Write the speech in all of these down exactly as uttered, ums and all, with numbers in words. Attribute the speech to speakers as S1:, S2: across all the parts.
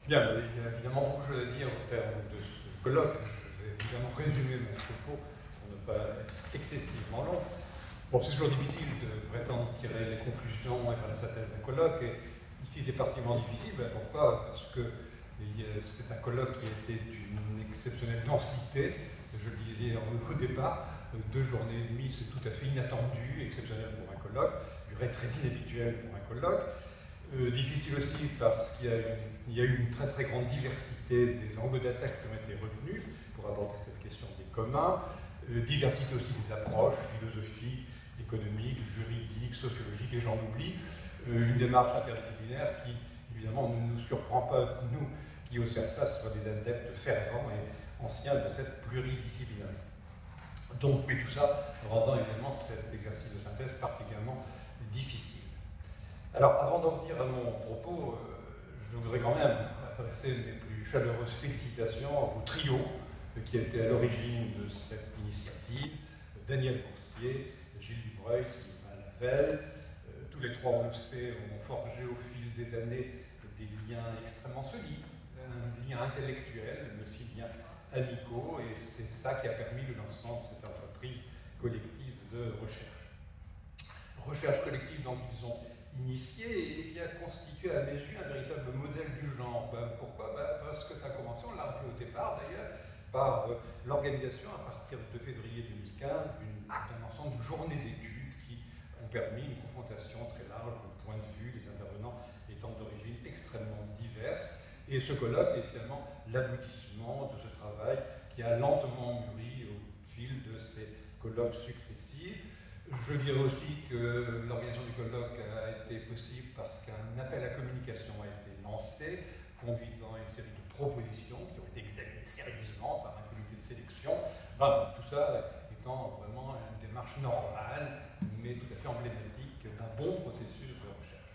S1: Bien, il y a évidemment beaucoup de choses à dire au terme de ce colloque. Je vais évidemment résumer mon propos pour ne pas être excessivement long. Bon, c'est toujours difficile de prétendre tirer les conclusions et faire la synthèse d'un colloque. Et ici, c'est particulièrement difficile. Ben, pourquoi? Parce que c'est un colloque qui a été d'une exceptionnelle densité. Je le disais au départ, deux journées et demie, c'est tout à fait inattendu, exceptionnel pour un colloque, durée très inhabituelle pour un colloque. Euh, difficile aussi parce qu'il y, y a eu une très très grande diversité des angles d'attaque qui ont été retenus pour aborder cette question des communs, euh, diversité aussi des approches philosophiques, économiques, juridiques, sociologiques, et j'en oublie, euh, une démarche interdisciplinaire qui évidemment ne nous surprend pas, nous qui au C R S A sommes des adeptes fervents et anciens de cette pluridisciplinarité. Donc, mais tout ça rendant évidemment cet exercice de synthèse particulièrement difficile. Alors, avant d'en venir à mon propos, euh, je voudrais quand même adresser mes plus chaleureuses félicitations au trio qui a été à l'origine de cette initiative, Daniel Boursier, Gilles Dubreuil, Sylvain Lavelle. Euh, tous les trois, on le sait, ont forgé au fil des années des liens extrêmement solides, un lien intellectuel, mais aussi liens amicaux, et c'est ça qui a permis le lancement de cette entreprise collective de recherche. Recherche collective dont ils ont initié et qui a constitué à mes yeux un véritable modèle du genre. Ben, pourquoi? Ben, parce que ça a commencé, on l'a rappelé au départ d'ailleurs, par euh, l'organisation à partir de février deux mille quinze d'un ensemble de journées d'études qui ont permis une confrontation très large de points de vue, les intervenants étant d'origine extrêmement diverses. Et ce colloque est finalement l'aboutissement de ce travail qui a lentement mûri au fil de ces colloques successifs. Je dirais aussi que l'organisation du colloque a été possible parce qu'un appel à communication a été lancé, conduisant à une série de propositions qui ont été examinées sérieusement par un comité de sélection. Ben, tout ça étant vraiment une démarche normale, mais tout à fait emblématique d'un bon processus de recherche.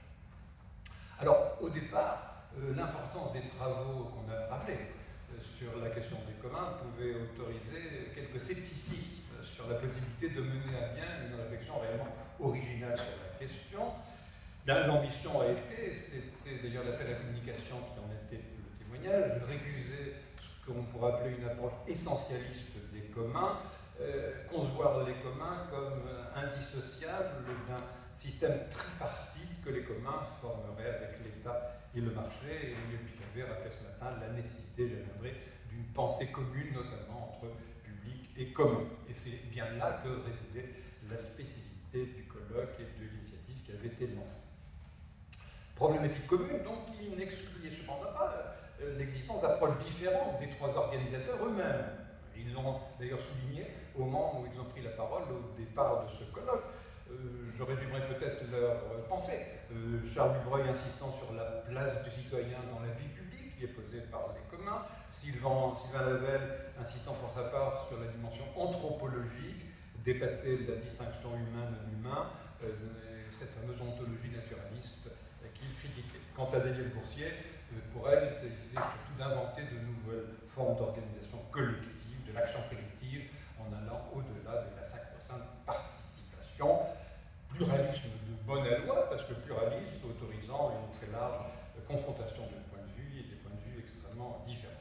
S1: Alors, au départ, euh, l'importance des travaux qu'on a rappelés euh, sur la question des communs pouvait autoriser quelques scepticismes sur la possibilité de mener à bien une réflexion réellement originale sur la question. L'ambition a été, c'était d'ailleurs l'appel à la communication qui en était le témoignage, de récuser ce qu'on pourrait appeler une approche essentialiste des communs, euh, concevoir les communs comme indissociables d'un système tripartite que les communs formeraient avec l'État et le marché. Et Emile Picavet rappelait ce matin la nécessité, j'aimerais, d'une pensée commune, notamment entre et commun. Et c'est bien là que résidait la spécificité du colloque et de l'initiative qui avait été lancée. Problématique commune, donc, qui n'excluait cependant pas l'existence d'approches différentes des trois organisateurs eux-mêmes. Ils l'ont d'ailleurs souligné au moment où ils ont pris la parole au départ de ce colloque. Euh, je résumerai peut-être leur euh, pensée. Euh, Charles Dubreuil insistant sur la place du citoyen dans la vie publique, qui est posée par les communs, Sylvain, Sylvain Lavelle insistant pour sa part sur la dimension anthropologique, dépasser la distinction humain-non-humain, euh, cette fameuse ontologie naturaliste euh, qu'il critiquait. Quant à Daniel Boursier, euh, pour elle, il s'agissait surtout d'inventer de nouvelles formes d'organisation collective, de l'action collective, en allant au-delà de la sacro-sainte participation. Pluralisme de bonne loi, parce que pluralisme autorisant une très large euh, confrontation de points de vue et des points de vue extrêmement différents.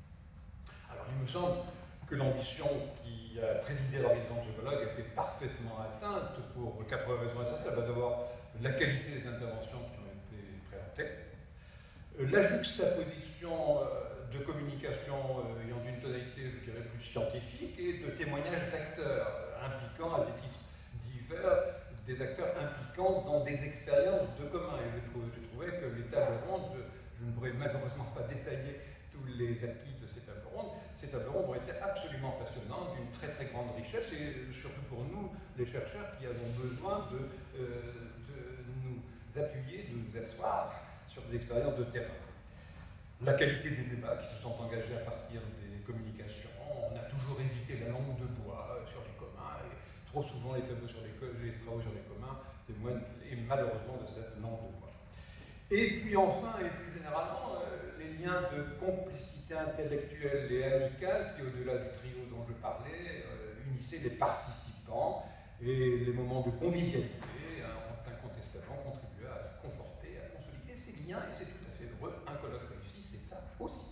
S1: Alors, il me semble que l'ambition qui a présidé l'organisation de ce colloque a été parfaitement atteinte pour quatre raisons essentielles. D'abord, la qualité des interventions qui ont été présentées, la juxtaposition de communication ayant une tonalité, je dirais, plus scientifique, et de témoignages d'acteurs impliquant, à des titres divers, des acteurs impliquant dans des expériences de commun. Et je, trouve, je trouvais que les tables rondes, je ne pourrais malheureusement pas détailler tous les acquis de ces tables rondes, ces tables rondes ont été absolument passionnantes, d'une très très grande richesse, et surtout pour nous, les chercheurs, qui avons besoin de, euh, de nous appuyer, de nous asseoir sur des expériences de terrain. La qualité des débats qui se sont engagés à partir des communications, on a toujours évité la langue de bois sur les communs, et trop souvent les travaux sur les, les, travaux sur les communs témoignent, et malheureusement, de cette langue de bois. Et puis enfin, et plus généralement, euh, les liens de complicité intellectuelle et amicale qui, au-delà du trio dont je parlais, euh, unissaient les participants, et les moments de convivialité euh, ont incontestablement contribué à conforter, à consolider ces liens, et c'est tout à fait heureux. Un colloque réussi, c'est ça, aussi.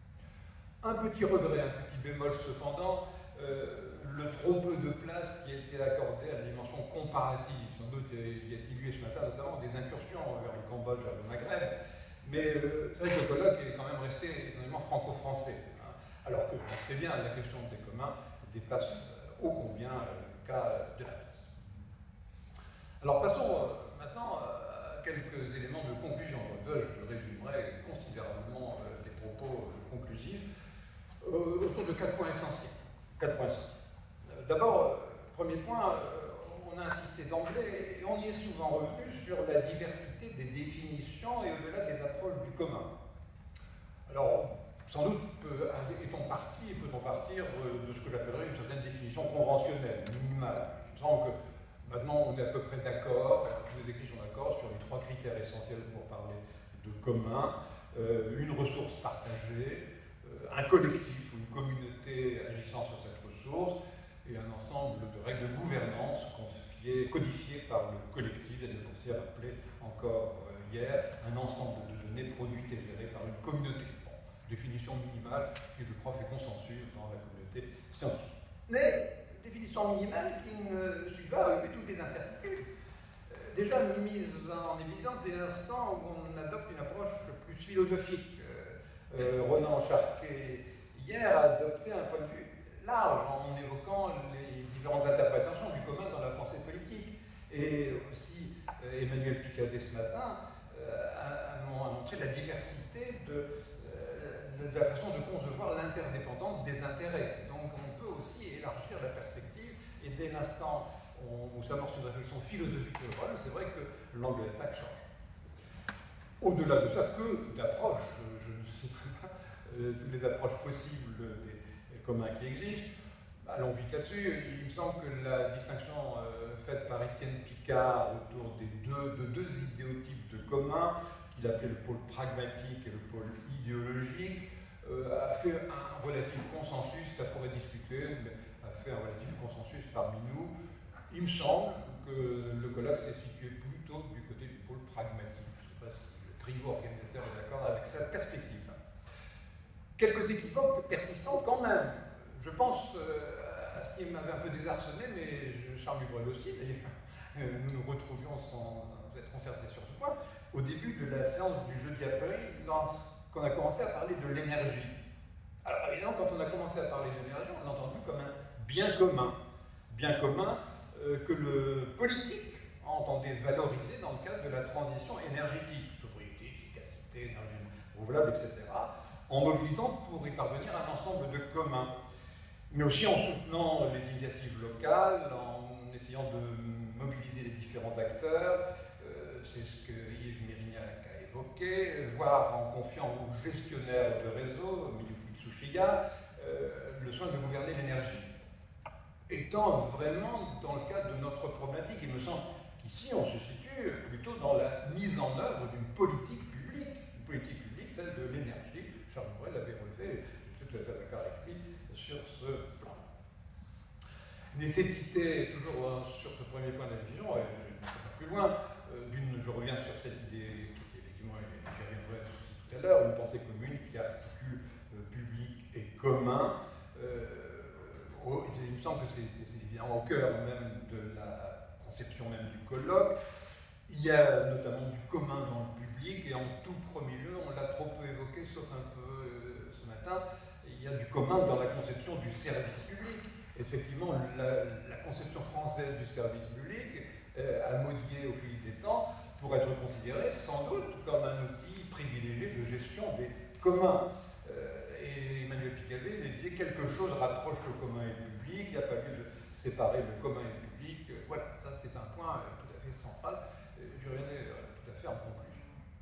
S1: Un petit regret, un petit bémol cependant, euh, le trop peu de place qui a été accordée à la dimension comparative. Sans doute il y a attribué ce matin notamment des incursions vers le Cambodge, vers le Maghreb, mais euh, c'est vrai que le colloque est quand même resté essentiellement franco-français. Hein, alors que, on sait bien, la question des communs dépasse euh, ô combien euh, le cas de la France. Alors passons euh, maintenant à quelques éléments de conclusion. Je résumerai considérablement euh, les propos euh, conclusifs euh, autour de quatre points essentiels. Quatre points essentiels. Euh, D'abord, euh, premier point, euh, on a insisté d'emblée, et on y est souvent revenu, sur la diversité des définitions et au-delà des approches du commun. Alors, sans doute, est-on parti, peut-on partir de ce que j'appellerais une certaine définition conventionnelle, minimale. Il me semble que maintenant on est à peu près d'accord, tous les écrits sont d'accord sur les trois critères essentiels pour parler de commun, euh, une ressource partagée, euh, un collectif ou une communauté agissant sur cette ressource, et un ensemble de règles de gouvernance confiées, codifiées par le collectif, et de aussi rappelé encore euh, hier, un ensemble de données produites et gérées par une communauté. Définition minimale qui, je crois, fait consensus dans la communauté scientifique. Mais définition minimale qui ne suit pas avec toutes les incertitudes. Euh, déjà mise en évidence dès l'instant où on adopte une approche plus philosophique. Euh, euh, Ronan Charquet, hier, a adopté un point de vue large en évoquant les différentes interprétations du commun dans la pensée politique. Et aussi, euh, Emmanuel Picadet ce matin euh, a, a montré la diversité de de la façon de concevoir l'interdépendance des intérêts. Donc on peut aussi élargir la perspective, et dès l'instant où on s'amorce une réflexion philosophique sur le problème, c'est vrai que l'angle d'attaque change. Au-delà de ça, que d'approches, je ne citerai pas euh, toutes les approches possibles des, des communs qui existent, allons vite là-dessus. Il me semble que la distinction euh, faite par Étienne Picard autour des deux, de deux idéotypes de communs, qu'il appelait le pôle pragmatique et le pôle idéologique, euh, a fait un relatif consensus, ça pourrait discuter, mais a fait un relatif consensus parmi nous. Il me semble que le colloque s'est situé plutôt du côté du pôle pragmatique. Je ne sais pas si le trio organisateur est d'accord avec cette perspective. Quelques équivoques persistants quand même. Je pense euh, à ce qui m'avait un peu désarçonné, mais Charles Dubreuil aussi, d'ailleurs, nous nous retrouvions sans être concertés sur ce point, au début de la séance du jeudi à Paris, lorsqu'on a commencé à parler de l'énergie. Alors évidemment, quand on a commencé à parler de l'énergie, on l'a entendu comme un bien commun. Bien commun euh, que le politique entendait valoriser dans le cadre de la transition énergétique, sobriété, efficacité, énergie renouvelable, et cetera, en mobilisant pour y parvenir un ensemble de communs, mais aussi en soutenant les initiatives locales, en essayant de mobiliser les différents acteurs. C'est ce que Yves Mérignac a évoqué, voire en confiant aux gestionnaires de réseau, Miyuki Tsushiya, euh, le soin de gouverner l'énergie. Étant vraiment dans le cadre de notre problématique, il me semble qu'ici on se situe plutôt dans la mise en œuvre d'une politique publique, une politique publique, celle de l'énergie. Charles Dubreuil l'avait relevé, je suis tout à fait d'accord avec lui sur ce plan. Nécessité, toujours hein, sur ce premier point de la vision, et je ne vais pas plus loin, euh, d'une, je reviens sur cette idée qui effectivement, j'y reviendrai tout à l'heure, une pensée commune qui articule euh, public et commun. Euh, au, il me semble que c'est évidemment au cœur même de la conception même du colloque. Il y a notamment du commun dans le public, et en tout premier lieu, on l'a trop peu évoqué, sauf un peu euh, ce matin, il y a du commun dans la conception du service public. Effectivement, la, la conception française du service public euh, a modifié au fil des temps pour être considérée sans doute comme un outil privilégié de gestion des communs. Euh, et Emmanuel Picadet dit quelque chose rapproche le commun et le public, il n'y a pas lieu de séparer le commun et le public. Euh, voilà, ça c'est un point euh, tout à fait central. Euh, je reviendrai euh, tout à fait en conclusion.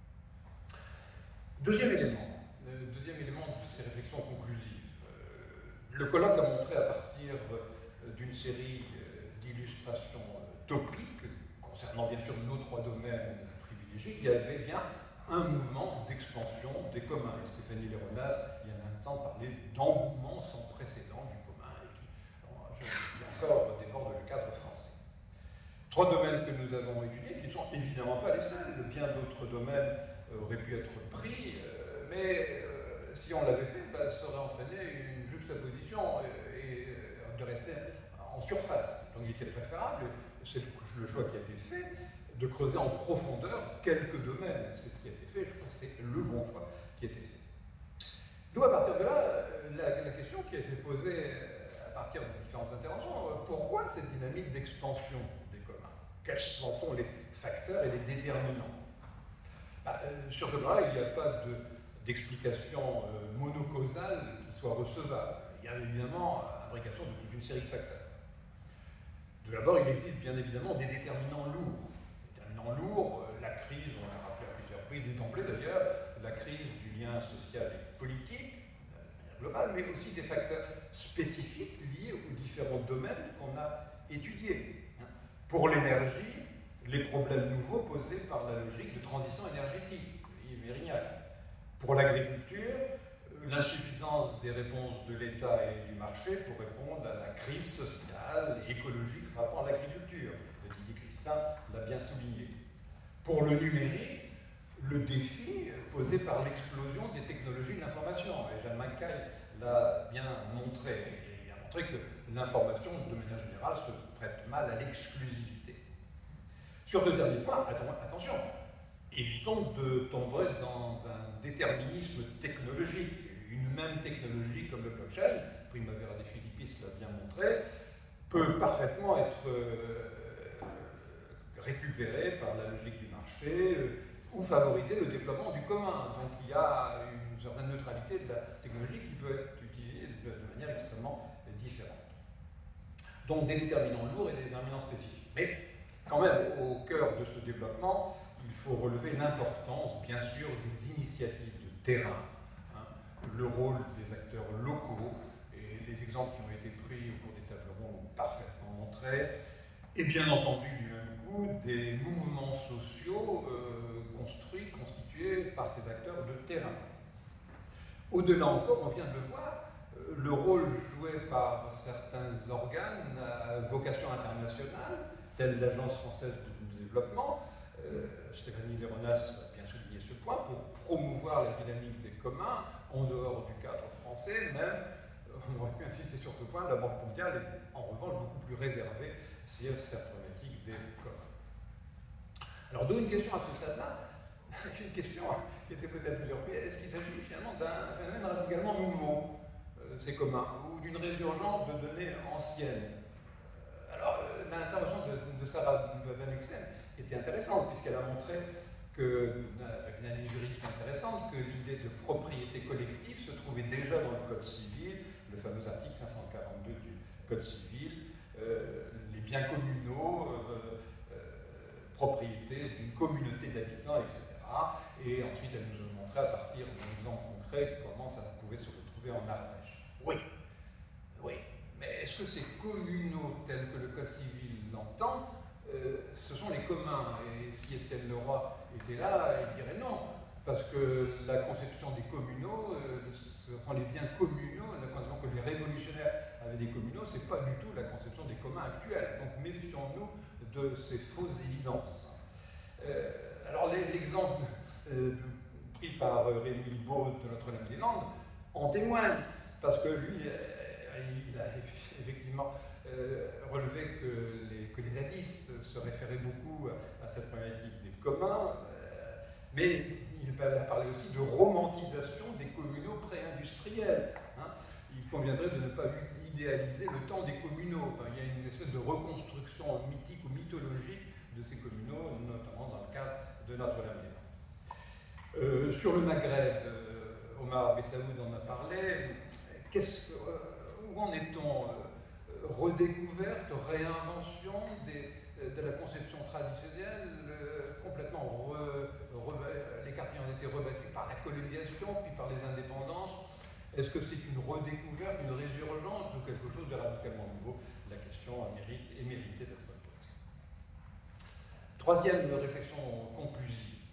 S1: Deuxième élément, euh, deuxième élément de ces réflexions conclusives. Le colloque a montré à partir d'une série d'illustrations topiques, concernant bien sûr nos trois domaines privilégiés, qu'il y avait bien un mouvement d'expansion des communs. Et Stéphanie Léronas, il y a un temps, parlait d'engouement sans précédent du commun, et qui, je dis encore, déborde le cadre français. Trois domaines que nous avons étudiés, qui ne sont évidemment pas les seuls, bien d'autres domaines auraient pu être pris, mais si on l'avait fait, bah, ça aurait entraîné une juxtaposition et, et de rester en surface. Donc il était préférable, c'est le choix qui a été fait, de creuser en profondeur quelques domaines. C'est ce qui a été fait, je crois que c'est le bon choix qui a été fait. D'où, à partir de là, la, la question qui a été posée à partir de différentes interventions, pourquoi cette dynamique d'extension des communs? Quels en sont les facteurs et les déterminants? Bah, euh, sur ce plan-là, il n'y a pas d'explication euh, monocausale qui soit recevable. Il y a évidemment l'imbrication de toute une série de facteurs. Tout d'abord, il existe bien évidemment des déterminants lourds. Déterminants lourds, euh, la crise, on l'a rappelé à plusieurs reprises, d'emblée d'ailleurs, la crise du lien social et politique, de manière globale, mais aussi des facteurs spécifiques liés aux différents domaines qu'on a étudiés. Pour l'énergie, les problèmes nouveaux posés par la logique de transition énergétique, Yves Mérignac. Pour l'agriculture, l'insuffisance des réponses de l'État et du marché pour répondre à la crise sociale et écologique frappant l'agriculture. Didier Christin l'a bien souligné. Pour le numérique, le défi posé par l'explosion des technologies de l'information. Et Jeanne Mackay l'a bien montré. Et il a montré que l'information, de manière générale, se prête mal à l'exclusivité. Sur ce dernier point, attention, évitons de tomber dans un déterminisme technologique. Une même technologie comme le blockchain, Primavera de Filippis l'a bien montré, peut parfaitement être euh, récupérée par la logique du marché euh, ou favoriser le développement du commun. Donc il y a une certaine neutralité de la technologie qui peut être utilisée de, de manière extrêmement différente. Donc des déterminants lourds et des déterminants spécifiques. Mais quand même, au cœur de ce développement, il faut relever l'importance, bien sûr, des initiatives de terrain, hein, le rôle des acteurs locaux, et les exemples qui ont été pris au cours des tables rondes ont parfaitement montré, et bien entendu, du même coup, des mouvements sociaux euh, construits, constitués par ces acteurs de terrain. Au-delà encore, on vient de le voir, euh, le rôle joué par certains organes à vocation internationale, telle l'Agence française de développement, euh, Stéphanie Léronas a bien souligné ce point, pour promouvoir la dynamique des communs en dehors du cadre français, même, euh, on aurait pu insister sur ce point, la Banque mondiale est en revanche beaucoup plus réservée sur cette problématique des communs. Alors, d'où une question à ce stade-là, une question qui était posée à plusieurs pays, est-ce qu'il s'agit finalement d'un phénomène radicalement nouveau, euh, ces communs, ou d'une résurgence de données anciennes? Alors, l'intervention de, de Sarah Van Uxen était intéressante, puisqu'elle a montré, que, avec une analyse juridique intéressante, que l'idée de propriété collective se trouvait déjà dans le Code civil, le fameux article cinq cent quarante-deux du Code civil, euh, les biens communaux, euh, euh, propriété d'une communauté d'habitants, et cetera. Et ensuite, elle nous a montré, à partir d'un exemple concret, comment ça pouvait se retrouver en Ardèche. Oui, oui. Mais est-ce que ces communaux tels que le Code civil l'entend, euh, ce sont les communs? Et si Étienne Leroy était là, il dirait non. Parce que la conception des communaux, euh, ce sont les biens communaux, la conception que les révolutionnaires avaient des communaux, ce n'est pas du tout la conception des communs actuels. Donc méfions-nous de ces fausses évidences. Euh, alors l'exemple euh, pris par Rémi Baud de Notre-Dame-des-Landes en témoigne, parce que lui, il a effectivement euh, relevé que les, que les zadistes se référaient beaucoup à, à cette problématique des communs, euh, mais il a parlé aussi de romantisation des communaux pré-industriels. Hein. Il conviendrait de ne pas idéaliser le temps des communaux. Enfin, il y a une espèce de reconstruction mythique ou mythologique de ces communaux, notamment dans le cadre de Notre-Dame-des-Landes. Euh, sur le Maghreb, euh, Omar Bessaoud en a parlé. Qu'est-ce que, euh, où en est-on? euh, Redécouverte, réinvention des, de la conception traditionnelle, euh, complètement re, re, les quartiers ont été rebattus par la colonisation, puis par les indépendances. Est-ce que c'est une redécouverte, une résurgence ou quelque chose de radicalement nouveau? La question a mérite et mérité d'être posée. Troisième réflexion conclusive.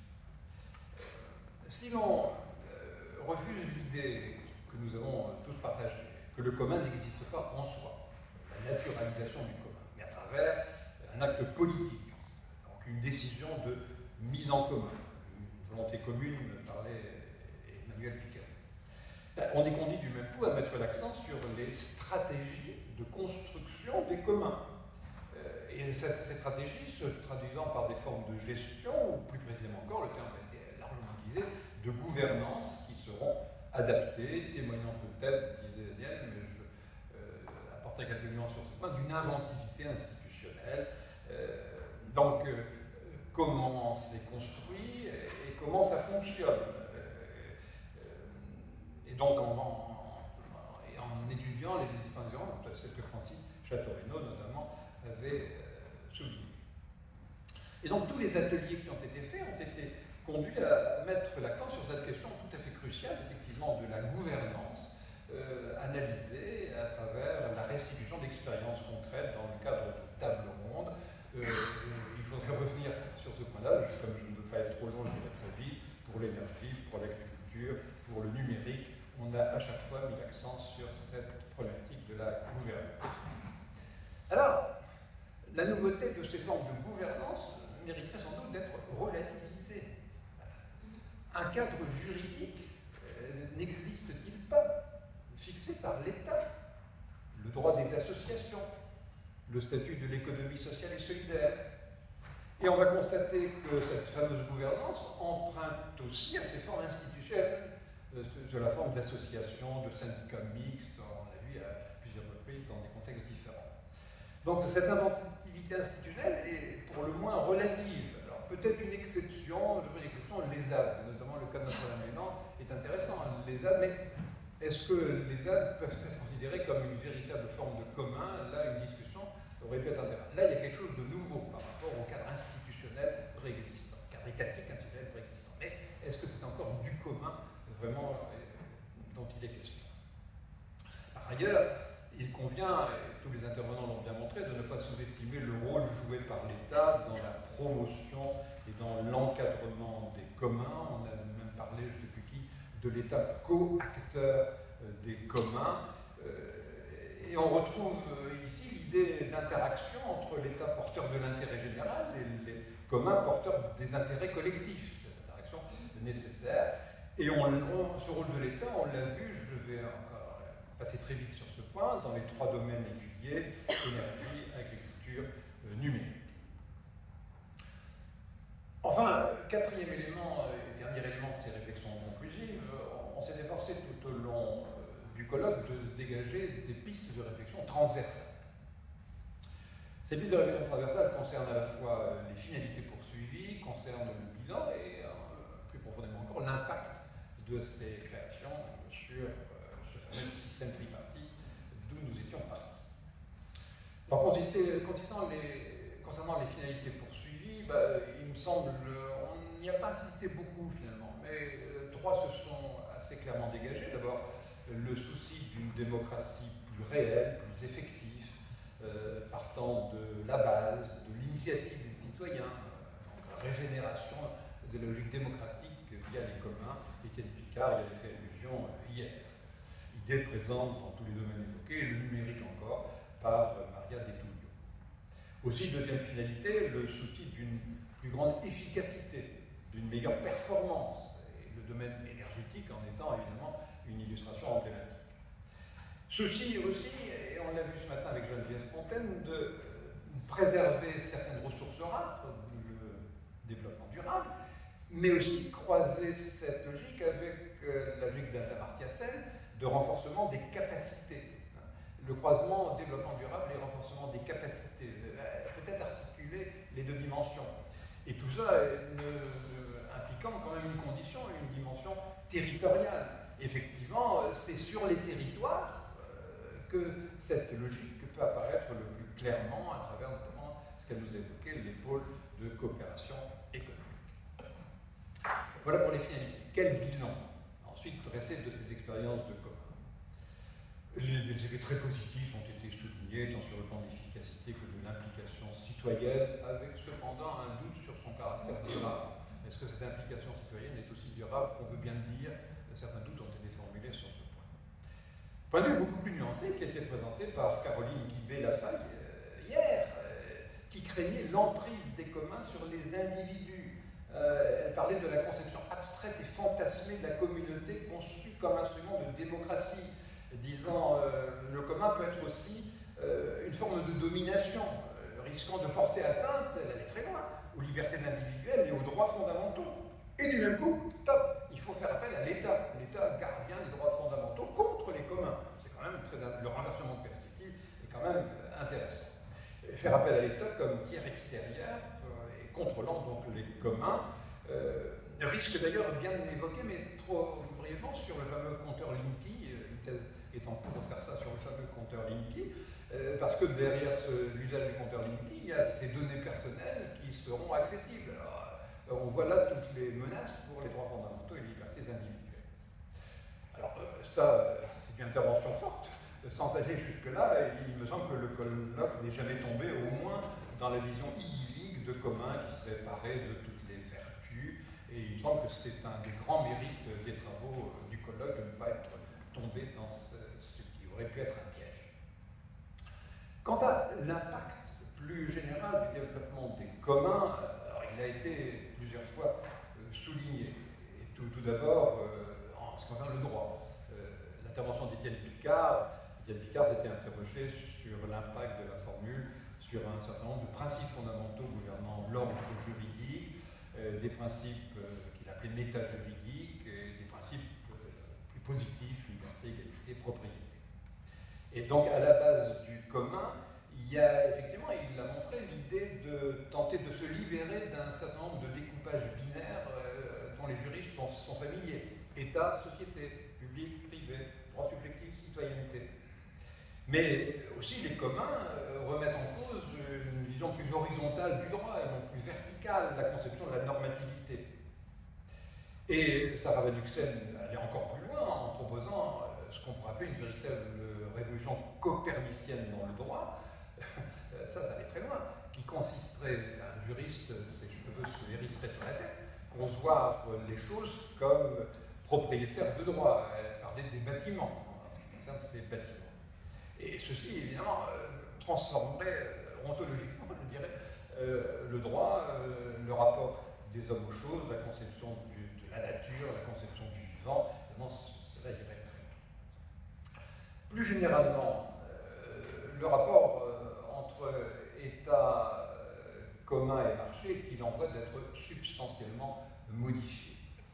S1: Si l'on euh, refuse l'idée que nous avons tous partagée, que le commun n'existe pas en soi, la naturalisation du commun, mais à travers un acte politique, donc une décision de mise en commun, une volonté commune, parlait Emmanuel Picard. On est conduit du même coup à mettre l'accent sur les stratégies de construction des communs. Et cette, ces stratégies se traduisant par des formes de gestion, ou plus précisément encore, le terme a été largement utilisé, de gouvernance qui seront adaptées, témoignant peut-être, disait Daniel, mais je euh, apporterai quelques nuances sur ce point, d'une inventivité institutionnelle. Euh, donc, euh, comment c'est construit et, et comment ça fonctionne. Et donc, en, en, en étudiant les différents exemples, c'est ce que Francis Château-Renaud, notamment, avait euh, souligné. Et donc, tous les ateliers qui ont été faits ont été conduits à mettre l'accent sur cette question tout à fait cruciale, effectivement, de la gouvernance, euh, analysée à travers la restitution d'expériences concrètes dans le cadre de tables rondes. Euh, il faudrait revenir sur ce point-là, comme je ne veux pas être trop long, je dirai très vite, pour l'énergie, pour l'agriculture, pour le numérique. On a à chaque fois mis l'accent sur cette problématique de la gouvernance. Alors, la nouveauté de ces formes de gouvernance mériterait sans doute d'être relativisée. Un cadre juridique euh, n'existe-t-il pas fixé par l'État? Le droit des associations, le statut de l'économie sociale et solidaire. Et on va constater que cette fameuse gouvernance emprunte aussi à ces formes institutionnelles, de la forme d'association, de syndicats mixtes, on l'a vu à plusieurs reprises dans des contextes différents. Donc cette inventivité institutionnelle est pour le moins relative. Alors peut-être une exception, je veux une exception, les A D, notamment le cas de Notre-Dame-des-Landes est intéressant, hein, les A D, mais est-ce que les A D peuvent être considérés comme une véritable forme de commun? Là, une discussion aurait pu être intéressante. Là, il y a quelque chose de nouveau par rapport au cadre institutionnel préexistant, cadre étatique institutionnel préexistant. Mais est-ce que c'est encore du commun vraiment dont il est question? Par ailleurs, il convient, et tous les intervenants l'ont bien montré, de ne pas sous-estimer le rôle joué par l'État dans la promotion et dans l'encadrement des communs. On a même parlé, je ne sais plus qui, de l'État co-acteur des communs. Et on retrouve ici l'idée d'interaction entre l'État porteur de l'intérêt général et les communs porteurs des intérêts collectifs. Cette interaction nécessaire. Et on, on, ce rôle de l'État, on l'a vu, je vais encore passer très vite sur ce point, dans les trois domaines étudiés, énergie, agriculture, euh, numérique. Enfin, quatrième élément, et dernier élément de ces réflexions conclusives, on, on s'est efforcé tout au long euh, du colloque de dégager des pistes de réflexion transversales. Ces pistes de réflexion transversales concernent à la fois les finalités poursuivies, concernent le bilan et euh, plus profondément encore l'impact de ces créations sur euh, ce fameux système tripartite d'où nous étions partis. Alors, consistant les, concernant les finalités poursuivies, bah, il me semble, on n'y a pas insisté beaucoup finalement, mais euh, trois se sont assez clairement dégagés. D'abord, le souci d'une démocratie plus réelle, plus effective, euh, partant de la base, de l'initiative des citoyens, donc la régénération de la logique démocratique via les communs. Étienne Picard y avait fait allusion hier. Idée présente dans tous les domaines évoqués, et le numérique encore, par Maria Detullio. Aussi, deuxième finalité, le souci d'une plus grande efficacité, d'une meilleure performance, et le domaine énergétique en étant évidemment une illustration emblématique. Souci aussi, et on l'a vu ce matin avec Geneviève Fontaine, de euh, préserver certaines ressources rares, le développement durable, mais aussi croiser cette logique avec euh, la logique d'Amartya Sen de renforcement des capacités. Le croisement développement durable et renforcement des capacités, peut-être articuler les deux dimensions. Et tout ça ne, ne, impliquant quand même une condition, une dimension territoriale. Effectivement, c'est sur les territoires euh, que cette logique peut apparaître le plus clairement à travers notamment ce qu'elle nous évoquait, les pôles de coopération économique. Voilà pour les finalités. Quel bilan ensuite dressé de ces expériences de commun? Les, les effets très positifs ont été soulignés tant sur le plan de l'efficacité que de l'implication citoyenne, avec cependant un doute sur son caractère durable. Est-ce que cette implication citoyenne est aussi durable qu'on veut bien le dire? Certains doutes ont été formulés sur ce point. Point de vue beaucoup plus nuancé qui a été présenté par Caroline Guibé-Lafaille euh, hier, euh, qui craignait l'emprise des communs sur les individus.
S2: Euh, elle parlait de la conception abstraite et fantasmée de la communauté conçue comme instrument de démocratie, disant euh, le commun peut être aussi euh, une forme de domination, euh, risquant de porter atteinte, elle allait très loin, aux libertés individuelles et aux droits fondamentaux. Et du même coup, top, il faut faire appel à l'État, l'État gardien des droits fondamentaux contre les communs. C'est quand même très, le renversement de perspective est quand même intéressant. Et faire appel à l'État comme tiers extérieur euh, et contrôlant donc les communs, euh, risque d'ailleurs bien évoqué, mais trop brièvement, sur le fameux compteur Linky, une thèse est en cours de faire ça sur le fameux compteur Linky, euh, parce que derrière l'usage du compteur Linky, il y a ces données personnelles qui seront accessibles. Alors, on voit là toutes les menaces pour les droits fondamentaux et les libertés individuelles. Alors euh, ça, c'est une intervention forte. Sans aller jusque-là, il me semble que le colloque n'est jamais tombé, au moins dans la vision idyllique de commun qui serait paré de toutes les vertus. Et il me semble que c'est un des grands mérites des travaux du colloque de ne pas être tombé dans ce, ce qui aurait pu être un piège. Quant à l'impact plus général du développement des communs, alors il a été plusieurs fois euh, souligné. Et tout, tout d'abord, euh, en ce qui concerne le droit. Euh, L'intervention d'Étienne Picard, Étienne Picard s'était interrogé sur l'impact de la formule sur un certain nombre de principes fondamentaux gouvernant l'ordre juridique, euh, des principes euh, qu'il appelait méta-juridiques, et des principes euh, plus positifs, liberté, égalité, propriété. Et donc, à la base du commun, il y a effectivement, il a montré l'idée de tenter de se libérer d'un certain nombre de découpages binaires euh, dont les juristes sont, sont familiers. État, société, public, privé, droit subjectif, citoyenneté. Mais aussi les communs euh, remettent en cause une vision plus horizontale du droit et non plus verticale de la conception de la normativité. Et Sarah Van Huxen allait encore plus loin en proposant euh, ce qu'on pourrait appeler une véritable révolution copernicienne dans le droit. Ça, ça allait très loin, qui consisterait, un juriste, ses cheveux se hérisseraient sur la tête, concevoir les choses comme propriétaires de droit. Elle parlait des bâtiments, en ce qui concerne ces bâtiments. Et ceci, évidemment, euh, transformerait euh, ontologiquement, je dirais, euh, le droit, euh, le rapport des hommes aux choses, la conception du, de la nature, la conception du vivant. Évidemment, cela irait très loin. Plus généralement, euh, le rapport euh, entre État euh, commun et marché est qu'il en voit d'être substantiellement modifié.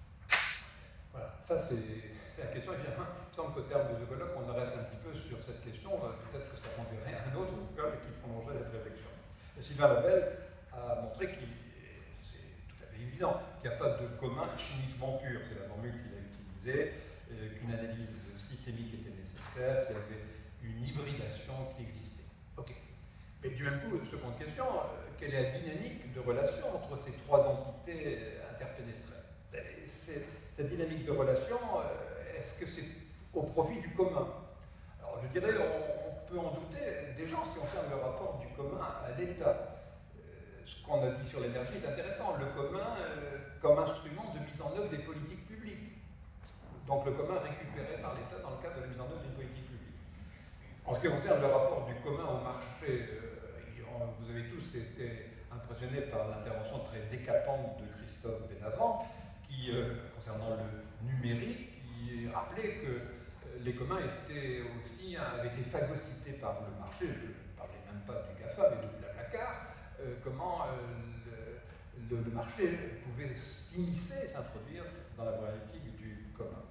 S2: Voilà, ça c'est la question, évidemment. Il me semble qu'au terme de ce colloque, on en reste un petit peu sur cette question. Peut-être que ça conduirait à un autre colloque qui prolongerait cette réflexion. Et Sylvain Labelle a montré qu'il, c'est tout à fait évident, qu'il n'y a pas de commun chimiquement pur. C'est la formule qu'il a utilisée, euh, qu'une analyse systémique était nécessaire, qu'il y avait une hybridation qui existait. Ok. Mais du même coup, seconde question, euh, quelle est la dynamique de relation entre ces trois entités interpénétrées? C'est, cette dynamique de relation, euh, est-ce que c'est au profit du commun? Alors je dirais, on, on peut en douter, déjà en ce qui concerne le rapport du commun à l'État. Euh, ce qu'on a dit sur l'énergie est intéressant, le commun euh, comme instrument de mise en œuvre des politiques publiques. Donc le commun récupéré par l'État dans le cadre de la mise en œuvre d'une politique publique. En ce qui concerne le rapport du commun au marché, euh, vous avez tous été impressionnés par l'intervention très décapante de Christophe Benavent, qui, euh, concernant le numérique, qui rappelait que euh, les communs étaient aussi, hein, avaient été phagocytés par le marché, je ne parlais même pas du GAFA, mais de Blablacar, euh, comment euh, le, le, le marché pouvait s'immiscer, s'introduire dans la problématique du commun.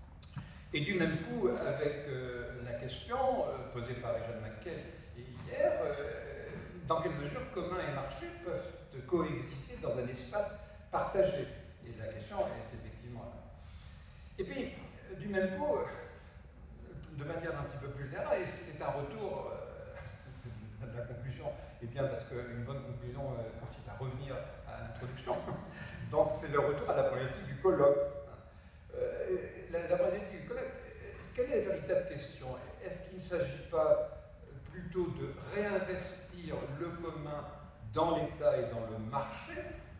S2: Et du même coup, avec euh, la question euh, posée par Jeanne Mackay hier, euh, dans quelle mesure commun et marché peuvent coexister dans un espace partagé? Et la question est effectivement là. Et puis, du même coup, de manière un petit peu plus générale, et c'est un retour euh, de la conclusion, et bien parce qu'une bonne conclusion euh, consiste à revenir à l'introduction, donc c'est le retour à la problématique du colloque. Euh, la, la problématique du colloque, quelle est la véritable question? Est-ce qu'il ne s'agit pas plutôt de réinvestir le commun dans l'État et dans le marché,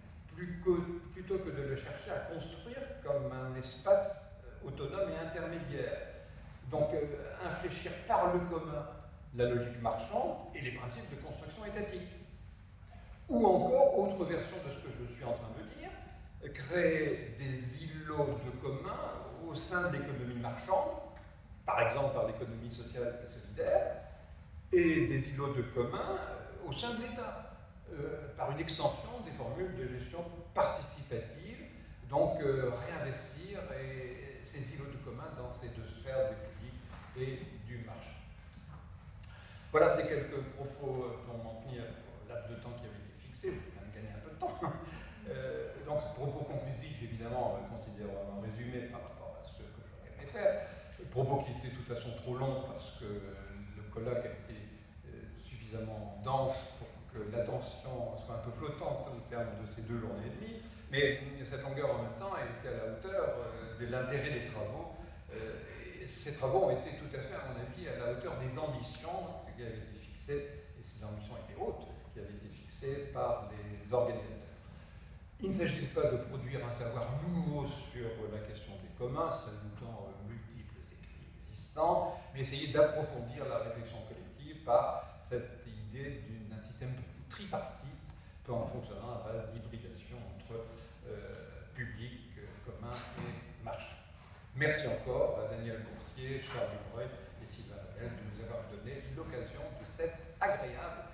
S2: plutôt que de le chercher à construire comme un espace autonome et intermédiaire? Donc, euh, infléchir par le commun la logique marchande et les principes de construction étatique. Ou encore, autre version de ce que je suis en train de dire, créer des îlots de commun au sein de l'économie marchande, par exemple par l'économie sociale et solidaire, et des îlots de commun au sein de l'État, euh, par une extension des formules de gestion participative, donc euh, réinvestir et, ces îlots de commun dans ces deux sphères du public et du marché. Voilà ces quelques propos pour m'en tenir au laps de temps qui avait été fixé, je vais même gagner un peu de temps. Euh, donc, ce propos conclusif, évidemment, considérablement résumé par rapport à ce que j'aurais aimé faire. Propos qui était de toute façon trop long parce que le colloque a été euh, suffisamment dense pour que l'attention soit un peu flottante au terme de ces deux journées et demie. Mais cette longueur en même temps a été à la hauteur euh, de l'intérêt des travaux. Euh, et ces travaux ont été tout à fait, à mon avis, à la hauteur des ambitions qui avaient été fixées, et ces ambitions étaient hautes, qui avaient été fixées par les organisateurs. Il ne s'agit pas de produire un savoir nouveau sur la question des communs, saluant multiples écrits existants, mais essayer d'approfondir la réflexion collective par cette idée d'un système tripartite en fonctionnant à base d'hybridation entre euh, public, commun et marché. Merci encore à Daniel Boursier, Charles Dubreuil et Sylvain Vanel de nous avoir donné l'occasion de cette agréable